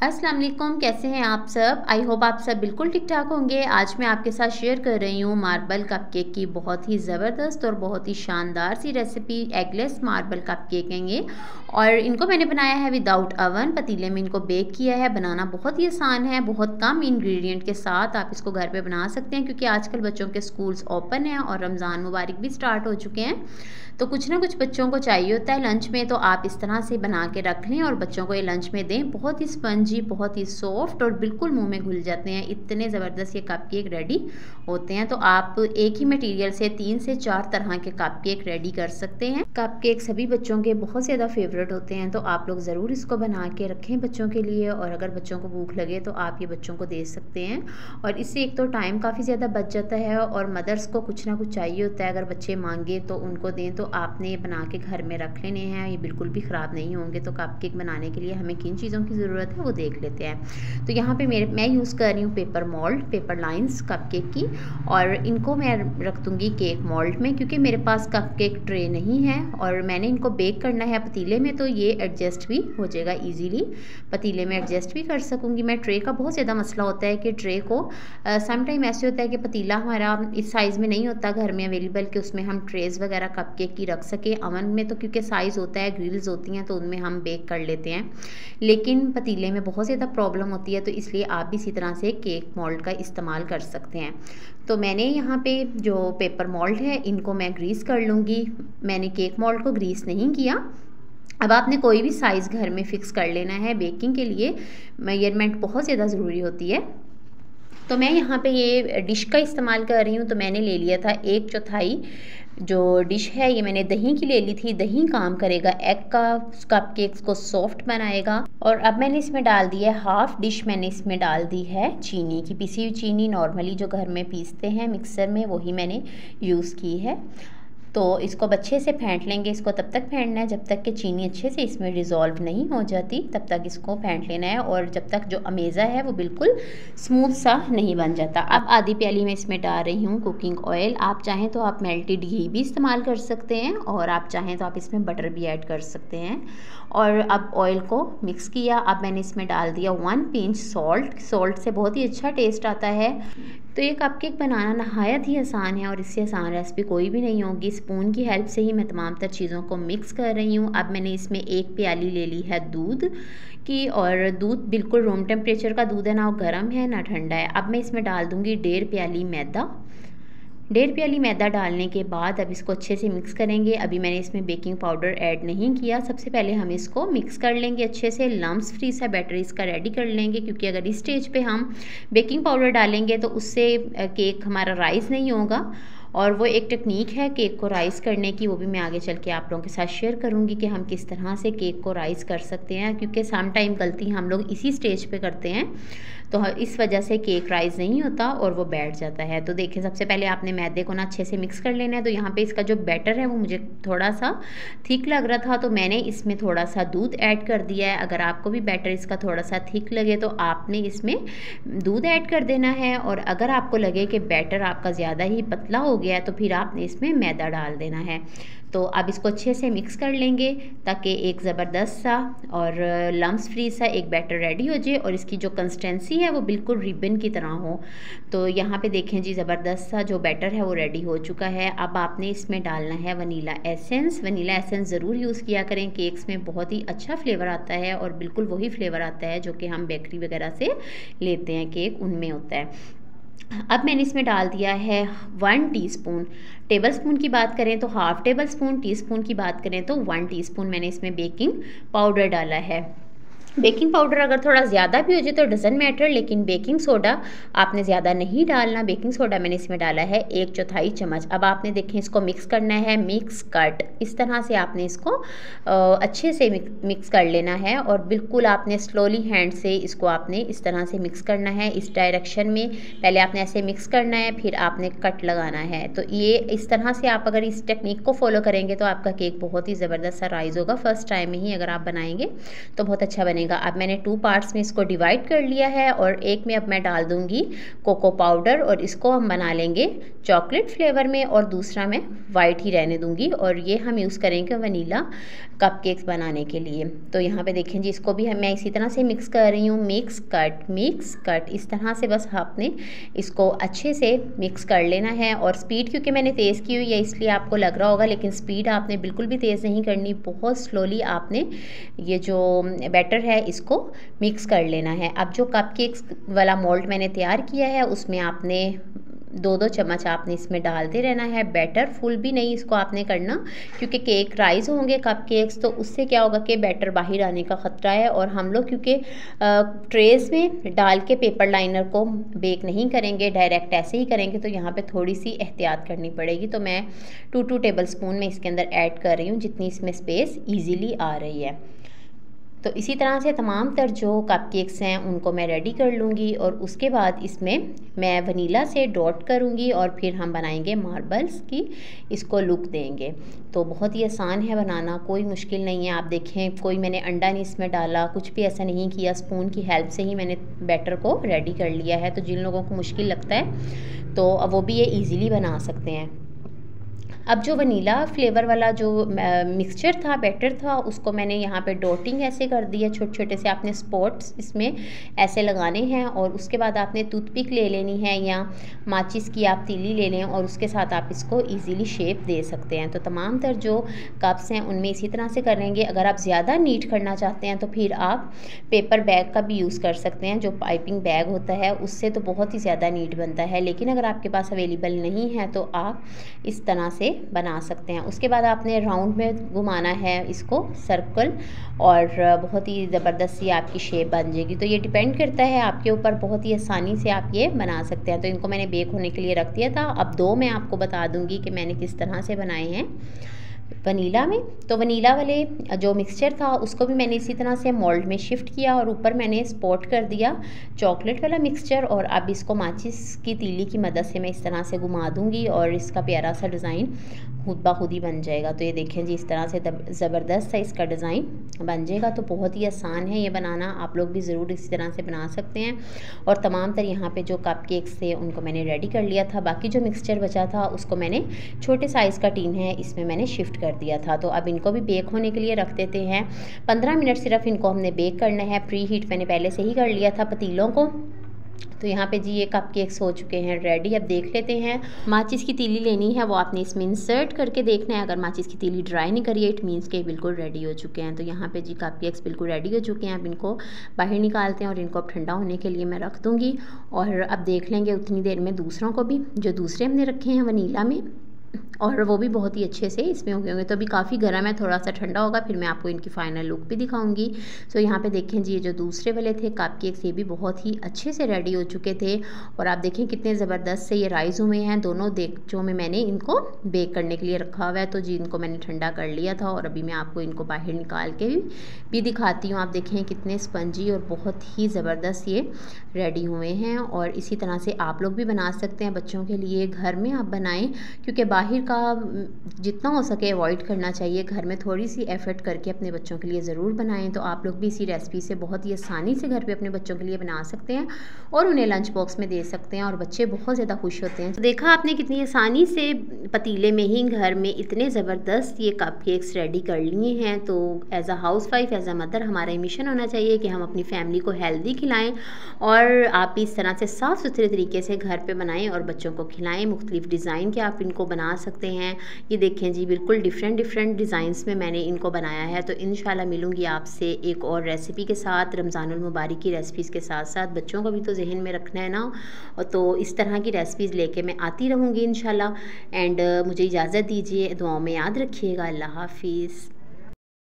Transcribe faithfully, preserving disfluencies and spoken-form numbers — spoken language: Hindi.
अस्सलाम वालेकुम, कैसे हैं आप सब। आई होप आप सब बिल्कुल ठीक ठाक होंगे। आज मैं आपके साथ शेयर कर रही हूँ मार्बल कपकेक की बहुत ही ज़बरदस्त और बहुत ही शानदार सी रेसिपी। एगलेस मार्बल कपकेक हैं ये, और इनको मैंने बनाया है विदाउट अवन, पतीले में इनको बेक किया है। बनाना बहुत ही आसान है, बहुत कम इंग्रेडिएंट के साथ आप इसको घर पे बना सकते हैं, क्योंकि आजकल बच्चों के स्कूल्स ओपन हैं और रमज़ान मुबारक भी स्टार्ट हो चुके हैं, तो कुछ ना कुछ बच्चों को चाहिए होता है लंच में। तो आप इस तरह से बना के रख लें और बच्चों को ये लंच में दें। बहुत ही स्पंजी, बहुत ही सॉफ्ट और बिल्कुल मुंह में घुल जाते हैं। इतने ज़बरदस्त ये कपकेक रेडी होते हैं। तो आप एक ही मटेरियल से तीन से चार तरह के कपकेक रेडी कर सकते हैं। कपकेक सभी बच्चों के बहुत ज़्यादा फेवरेट होते हैं, तो आप लोग ज़रूर इसको बना के रखें बच्चों के लिए। और अगर बच्चों को भूख लगे तो आप ये बच्चों को दे सकते हैं। और इससे एक तो टाइम काफ़ी ज़्यादा बच जाता है, और मदर्स को कुछ ना कुछ चाहिए होता है, अगर बच्चे मांगे तो उनको दें। तो आपने ये बना के घर में रख लेने हैं, ये बिल्कुल भी ख़राब नहीं होंगे। तो कपकेक बनाने के लिए हमें किन चीज़ों की ज़रूरत है वो देख लेते हैं। तो यहाँ पे मेरे मैं यूज़ कर रही हूँ paper mould, paper lines cupcake की, और इनको मैं रख दूँगी केक मोल्ड में, क्योंकि मेरे पास कपकेक ट्रे नहीं है और मैंने इनको बेक करना है पतीले में। तो ये एडजस्ट भी हो जाएगा ईजीली, पतीले में एडजस्ट भी कर सकूँगी मैं। ट्रे का बहुत ज़्यादा मसला होता है कि ट्रे को सम टाइम ऐसे होता है कि पतीला हमारा इस साइज़ में नहीं होता घर में अवेलेबल कि उसमें हम ट्रेज़ वगैरह कपकेक की रख सके। अवन में तो क्योंकि साइज़ होता है, ग्रिल्स होती हैं, तो उनमें हम बेक कर लेते हैं, लेकिन पतीले में बहुत ज़्यादा प्रॉब्लम होती है। तो इसलिए आप भी इसी तरह से केक मोल्ड का इस्तेमाल कर सकते हैं। तो मैंने यहाँ पे जो पेपर मोल्ड है इनको मैं ग्रीस कर लूँगी। मैंने केक मोल्ड को ग्रीस नहीं किया। अब आपने कोई भी साइज़ घर में फ़िक्स कर लेना है। बेकिंग के लिए मेजरमेंट बहुत ज़्यादा ज़रूरी होती है। तो मैं यहाँ पे ये डिश का इस्तेमाल कर रही हूँ। तो मैंने ले लिया था एक चौथाई जो डिश है, ये मैंने दही की ले ली थी। दही काम करेगा एग का, कपकेक्स को सॉफ्ट बनाएगा। और अब मैंने इसमें डाल दिया है हाफ डिश, मैंने इसमें डाल दी है चीनी की, पिसी हुई चीनी नॉर्मली जो घर में पीसते हैं मिक्सर में, वही मैंने यूज़ की है। तो इसको अच्छे से फेंट लेंगे। इसको तब तक फेंटना है जब तक कि चीनी अच्छे से इसमें डिज़ोल्व नहीं हो जाती, तब तक इसको फेंट लेना है, और जब तक जो अमेज़ा है वो बिल्कुल स्मूथ सा नहीं बन जाता। अब आधी प्याली में इसमें डाल रही हूँ कुकिंग ऑयल। आप चाहें तो आप मेल्टेड घी भी इस्तेमाल कर सकते हैं, और आप चाहें तो आप इसमें बटर भी ऐड कर सकते हैं। और अब ऑयल को मिक्स किया। अब मैंने इसमें डाल दिया वन पिंच सॉल्ट। सॉल्ट से बहुत ही अच्छा टेस्ट आता है। तो ये कपकेक बनाना नहायत ही आसान है, और इससे आसान रेसिपी कोई भी नहीं होगी। स्पून की हेल्प से ही मैं तमाम तर चीज़ों को मिक्स कर रही हूँ। अब मैंने इसमें एक प्याली ले ली है दूध की, और दूध बिल्कुल रूम टेम्परेचर का दूध है, ना वो गर्म है ना ठंडा है। अब मैं इसमें डाल दूँगी डेढ़ प्याली मैदा। डेढ़ प्याली मैदा डालने के बाद अब इसको अच्छे से मिक्स करेंगे। अभी मैंने इसमें बेकिंग पाउडर ऐड नहीं किया। सबसे पहले हम इसको मिक्स कर लेंगे अच्छे से, लम्स फ्री सा बैटर इसका रेडी कर लेंगे, क्योंकि अगर इस स्टेज पे हम बेकिंग पाउडर डालेंगे तो उससे केक हमारा राइस नहीं होगा। और वो एक टेक्निक है केक को राइस करने की, वो भी मैं आगे चल के आप लोगों के साथ शेयर करूंगी कि हम किस तरह से केक को राइस कर सकते हैं, क्योंकि सम टाइम गलती हम लोग इसी स्टेज पे करते हैं, तो इस वजह से केक राइस नहीं होता और वो बैठ जाता है। तो देखिए, सबसे पहले आपने मैदे को ना अच्छे से मिक्स कर लेना है। तो यहाँ पे इसका जो बैटर है वो मुझे थोड़ा सा थिक लग रहा था, तो मैंने इसमें थोड़ा सा दूध ऐड कर दिया है। अगर आपको भी बैटर इसका थोड़ा सा थिक लगे तो आपने इसमें दूध ऐड कर देना है, और अगर आपको लगे कि बैटर आपका ज़्यादा ही पतला हो गया है तो फिर आपने इसमें मैदा डाल देना है। तो अब इसको अच्छे से मिक्स कर लेंगे ताकि एक ज़बरदस्त सा और लम्स फ्री सा एक बैटर रेडी हो जाए, और इसकी जो कंसिस्टेंसी है वो बिल्कुल रिबन की तरह हो। तो यहाँ पे देखें जी, ज़बरदस्त सा जो बैटर है वो रेडी हो चुका है। अब आपने इसमें डालना है वनीला एसेंस। वनीला एसेंस ज़रूर यूज़ किया करें, केक्स में बहुत ही अच्छा फ्लेवर आता है, और बिल्कुल वही फ्लेवर आता है जो कि हम बेकरी वगैरह से लेते हैं केक, उनमें होता है। अब मैंने इसमें डाल दिया है वन टीस्पून। टेबल स्पून की बात करें तो हाफ टेबल स्पून, टीस्पून की बात करें तो वन टीस्पून मैंने इसमें बेकिंग पाउडर डाला है। बेकिंग पाउडर अगर थोड़ा ज़्यादा भी हो जाए तो डज़ंट मैटर, लेकिन बेकिंग सोडा आपने ज़्यादा नहीं डालना। बेकिंग सोडा मैंने इसमें डाला है एक चौथाई चम्मच। अब आपने देखें इसको मिक्स करना है, मिक्स कट इस तरह से आपने इसको अच्छे से मिक्स कर लेना है, और बिल्कुल आपने स्लोली हैंड से इसको आपने इस तरह से मिक्स करना है, इस डायरेक्शन में। पहले आपने ऐसे मिक्स करना है, फिर आपने कट लगाना है। तो ये इस तरह से आप अगर इस टेक्निक को फॉलो करेंगे तो आपका केक बहुत ही ज़बरदस्त सा राइज़ होगा। फर्स्ट टाइम में ही अगर आप बनाएंगे तो बहुत अच्छा बनेगा। बनेगा। अब मैंने टू पार्ट्स में इसको डिवाइड कर लिया है और एक में अब मैं डाल दूँगी कोको पाउडर और इसको हम बना लेंगे चॉकलेट फ्लेवर में और दूसरा मैं वाइट ही रहने दूँगी और ये हम यूज़ करेंगे वनीला कपकेक्स बनाने के लिए। तो यहाँ पे देखें जी, इसको भी हम मैं इसी तरह से मिक्स कर रही हूँ, मिक्स कट मिक्स कट इस तरह से बस आपने इसको अच्छे से मिक्स कर लेना है। और स्पीड क्योंकि मैंने तेज़ की हुई है इसलिए आपको लग रहा होगा, लेकिन स्पीड आपने बिल्कुल भी तेज़ नहीं करनी, बहुत स्लोली आपने ये जो बैटर है इसको मिक्स कर लेना है। अब जो कपकेक्स वाला मोल्ड मैंने तैयार किया है उसमें आपने दो दो चम्मच आपने इसमें डालते रहना है बैटर, फुल भी नहीं इसको आपने करना क्योंकि केक राइज होंगे कपकेक्स तो उससे क्या होगा कि बैटर बाहर आने का ख़तरा है। और हम लोग क्योंकि ट्रेस में डाल के पेपर लाइनर को बेक नहीं करेंगे, डायरेक्ट ऐसे ही करेंगे, तो यहाँ पे थोड़ी सी एहतियात करनी पड़ेगी। तो मैं टू टू टेबल स्पून में इसके अंदर ऐड कर रही हूँ जितनी इसमें स्पेस ईजीली आ रही है। तो इसी तरह से तमाम तर जो कपकेक्स हैं उनको मैं रेडी कर लूँगी और उसके बाद इसमें मैं वनीला से डॉट करूँगी और फिर हम बनाएंगे मार्बल्स की, इसको लुक देंगे। तो बहुत ही आसान है बनाना, कोई मुश्किल नहीं है। आप देखें कोई मैंने अंडा नहीं इसमें डाला, कुछ भी ऐसा नहीं किया, स्पून की हेल्प से ही मैंने बैटर को रेडी कर लिया है। तो जिन लोगों को मुश्किल लगता है तो वो भी ये ईज़िली बना सकते हैं। अब जो वनीला फ्लेवर वाला जो मिक्सचर था, बैटर था, उसको मैंने यहाँ पे डॉटिंग ऐसे कर दी है, छोटे छोटे से आपने स्पॉट्स इसमें ऐसे लगाने हैं और उसके बाद आपने टूथपिक ले लेनी है या माचिस की आप तीली ले लें और उसके साथ आप इसको इजीली शेप दे सकते हैं। तो तमाम तर जो कप्स हैं उनमें इसी तरह से करेंगे। अगर आप ज़्यादा नीट करना चाहते हैं तो फिर आप पेपर बैग का भी यूज़ कर सकते हैं, जो पाइपिंग बैग होता है उससे तो बहुत ही ज़्यादा नीट बनता है, लेकिन अगर आपके पास अवेलेबल नहीं है तो आप इस तरह से बना सकते हैं। उसके बाद आपने राउंड में घुमाना है इसको सर्कल और बहुत ही ज़बरदस्त सी आपकी शेप बन जाएगी। तो ये डिपेंड करता है आपके ऊपर, बहुत ही आसानी से आप ये बना सकते हैं। तो इनको मैंने बेक होने के लिए रख दिया था। अब दो मैं आपको बता दूंगी कि मैंने किस तरह से बनाए हैं वनीला में। तो वनीला वाले जो मिक्सचर था उसको भी मैंने इसी तरह से मोल्ड में शिफ्ट किया और ऊपर मैंने स्पॉट कर दिया चॉकलेट वाला मिक्सचर और अब इसको माचिस की तीली की मदद से मैं इस तरह से घुमा दूंगी और इसका प्यारा सा डिज़ाइन खुद ब खुद ही बन जाएगा। तो ये देखें जी, इस तरह से ज़बरदस्त सा इसका डिज़ाइन बन जाएगा। तो बहुत ही आसान है ये बनाना, आप लोग भी ज़रूर इसी तरह से बना सकते हैं। और तमाम तर यहाँ पे जो कपकेक्स थे उनको मैंने रेडी कर लिया था। बाकी जो मिक्सचर बचा था उसको मैंने छोटे साइज़ का टीन है इसमें मैंने शिफ्ट कर दिया था। तो अब इनको भी बेक होने के लिए रख देते हैं। पंद्रह मिनट सिर्फ इनको हमने बेक करना है। प्री हीट मैंने पहले से ही कर लिया था पतीलों को। तो यहाँ पे जी ये कपकेक्स हो चुके हैं रेडी। अब देख लेते हैं। माचिस की तीली लेनी है, वो आपने इसमें इंसर्ट करके देखना है। अगर माचिस की तीली ड्राई नहीं करी है इट मीन्स के बिल्कुल रेडी हो चुके हैं। तो यहाँ पे जी कपकेक्स बिल्कुल रेडी हो चुके हैं। अब इनको बाहर निकालते हैं और इनको अब ठंडा होने के लिए मैं रख दूँगी और अब देख लेंगे उतनी देर में दूसरों को भी, जो दूसरे हमने रखे हैं वनीला में, और वो भी बहुत ही अच्छे से इसमें हो गए होंगे। तो अभी काफ़ी गर्म है, थोड़ा सा ठंडा होगा फिर मैं आपको इनकी फ़ाइनल लुक भी दिखाऊंगी। तो यहाँ पे देखें जी, ये जो दूसरे वाले थे कपकेक्स ये भी बहुत ही अच्छे से रेडी हो चुके थे और आप देखें कितने ज़बरदस्त से ये राइज हुए हैं। दोनों देगचों में मैंने इनको बेक करने के लिए रखा हुआ है। तो जी इनको मैंने ठंडा कर लिया था और अभी मैं आपको इनको बाहर निकाल के भी, भी दिखाती हूँ। आप देखें कितने स्पंजी और बहुत ही ज़बरदस्त ये रेडी हुए हैं। और इसी तरह से आप लोग भी बना सकते हैं बच्चों के लिए, घर में आप बनाएं क्योंकि बाहर का जितना हो सके अवॉइड करना चाहिए। घर में थोड़ी सी एफर्ट करके अपने बच्चों के लिए ज़रूर बनाएं। तो आप लोग भी इसी रेसिपी से बहुत ही आसानी से घर पे अपने बच्चों के लिए बना सकते हैं और उन्हें लंच बॉक्स में दे सकते हैं और बच्चे बहुत ज़्यादा खुश होते हैं। तो देखा आपने कितनी आसानी से पतीले में ही घर में इतने ज़बरदस्त ये कपकेक्स रेडी कर लिए हैं। तो as a housewife, as a mother हमारा मिशन होना चाहिए कि हम अपनी फैमिली को हेल्दी खिलाएँ और आप इस तरह से साफ़ सुथरे तरीके से घर पर बनाएँ और बच्चों को खिलाएँ। मुख्तलिफ डिज़ाइन के आप इनको बना सकते हैं। ये देखें जी, बिल्कुल डिफरेंट डिफरेंट डिज़ाइंस में मैंने इनको बनाया है। तो इंशाल्लाह मिलूंगी आपसे एक और रेसिपी के साथ, रमज़ानुल मुबारक की रेसिपीज़ के साथ साथ। बच्चों को भी तो जहन में रखना है ना, और तो इस तरह की रेसिपीज़ लेके मैं आती रहूँगी इंशाल्लाह। एंड मुझे इजाज़त दीजिए, दुआओं में याद रखिएगा। अल्लाह हाफिज़।